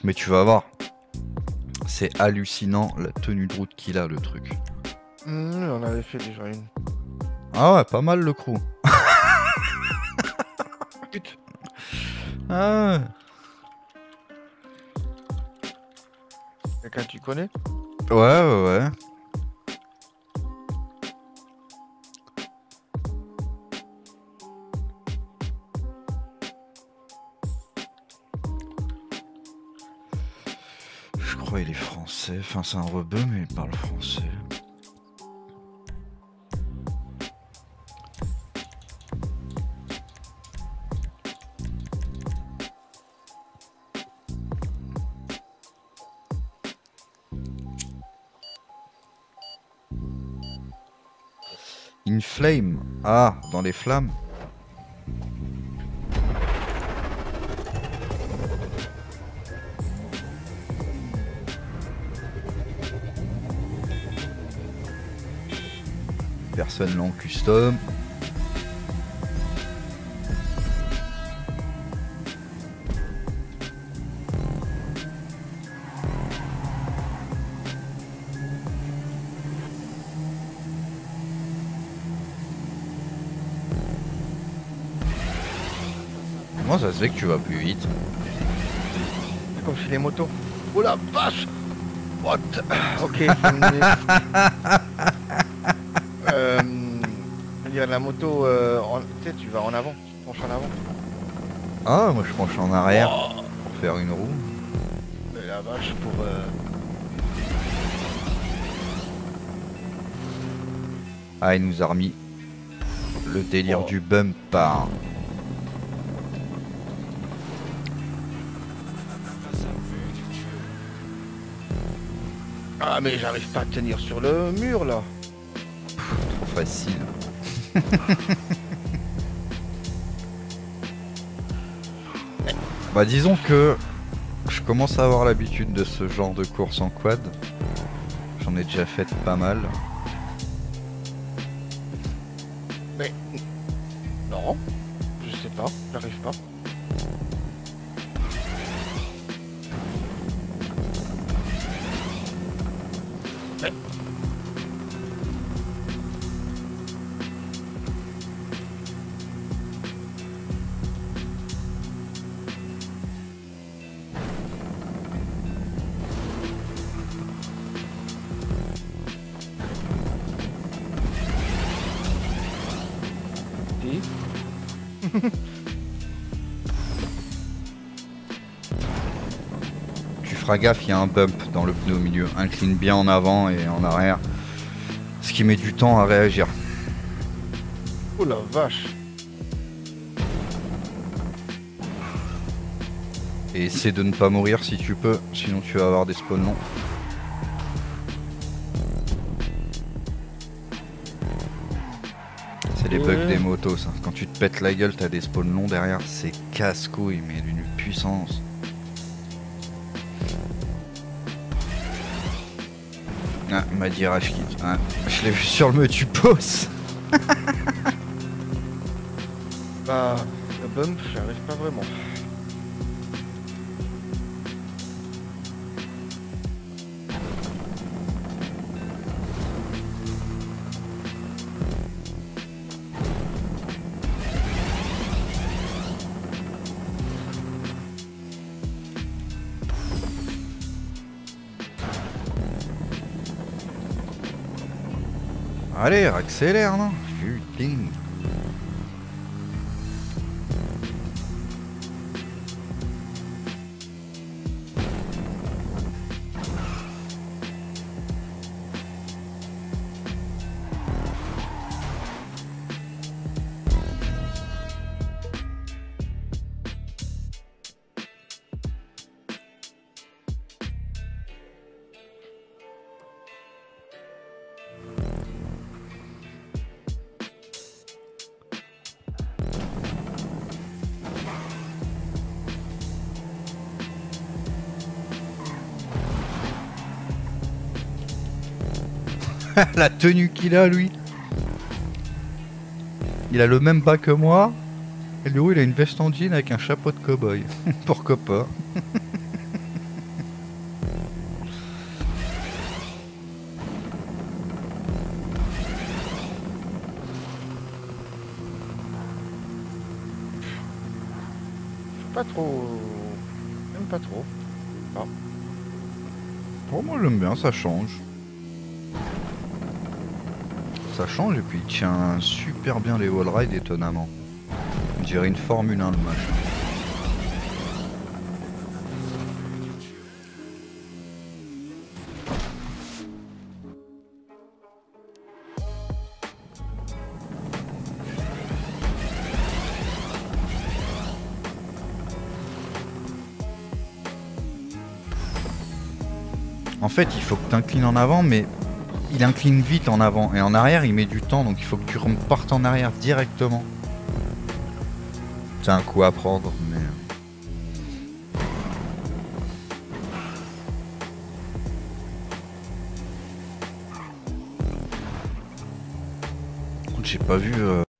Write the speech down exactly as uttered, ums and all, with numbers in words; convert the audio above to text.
Mais tu vas voir. C'est hallucinant la tenue de route qu'il a, le truc. Mmh, on avait fait déjà une. Ah ouais, pas mal le crew. Pute. Ah ouais. Quelqu'un que tu connais? Ouais, ouais, ouais. Je crois qu'il est français. Enfin, c'est un rebeu, mais il parle français. In flame. Ah, dans les flammes. Personne l'en custom. Comment ça se fait que tu vas plus vite? C'est comme chez les motos. Oh la vache! What? Ok, faut me- euh, je veux dire, la moto, euh, en- tu sais, tu vas en avant, tu te penches en avant. Ah, moi je penche en arrière pour faire une roue. Mais la vache, pour... euh, Ah, il nous a remis le délire Oh. du bump par. Ah mais j'arrive pas à tenir sur le mur là. Trop facile. Bah disons que je commence à avoir l'habitude de ce genre de course en quad. J'en ai déjà fait pas mal. Mais... Non, je sais pas, j'arrive pas. Mais... Si. Tu feras gaffe, il y a un bump dans le pneu au milieu. Incline bien en avant et en arrière. Ce qui met du temps à réagir. Oh la vache. Et essaie de ne pas mourir si tu peux, sinon tu vas avoir des spawns longs. C'est les bugs Ouais. des motos ça. Quand tu te pètes la gueule, t'as des spawns longs derrière, c'est casse-couille mais d'une puissance. Ah, il m'a dit rage kit. Ah, je l'ai vu sur le me tu poses. Bah, le bump, j'arrive pas vraiment. Allez, accélère, non? Putain. La tenue qu'il a, lui. Il a le même bas que moi. Et lui, il a une veste en jean avec un chapeau de cow-boy. Pourquoi pas? pas trop... J'aime pas trop. Pour moi j'aime bien, ça change. Ça change et puis il tient super bien les wall rides étonnamment. On dirait une Formule un le machin. En fait, il faut que tu inclines en avant, mais il incline vite en avant. Et en arrière, il met du temps, donc il faut que tu repartes en arrière directement. C'est un coup à prendre, mais... J'ai pas vu... Euh...